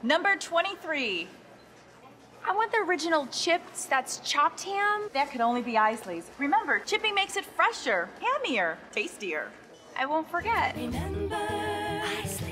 Number 23. I want the original chips, that's chopped ham. That could only be Isley's. Remember, chipping makes it fresher, hammier, tastier. I won't forget. Remember Isley.